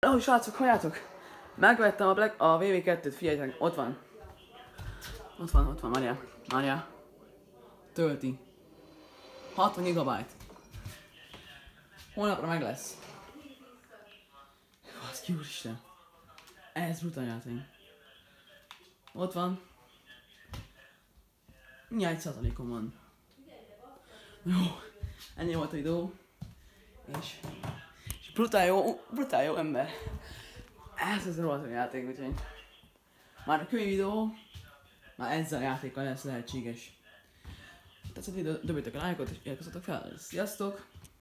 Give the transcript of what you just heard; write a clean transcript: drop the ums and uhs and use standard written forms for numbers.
Ahogy srácok, halljátok? Megvettem a VV2-t, figyeljetek, ott van. Ott van, Mária. Tölti. 60 GB. Holnapra meg lesz. Baszki úristen. Ez brutál játék. Ott van. Mindjárt 1%-on van. Jó. Ennyi volt a videó. És brutál jó ember. Ez az rohadt játék, úgyhogy már a könyv videó már ezzel a játékkal lesz lehetséges. Tetszett a videó, dobjátok a lájkot és iratkozzatok fel. Sziasztok!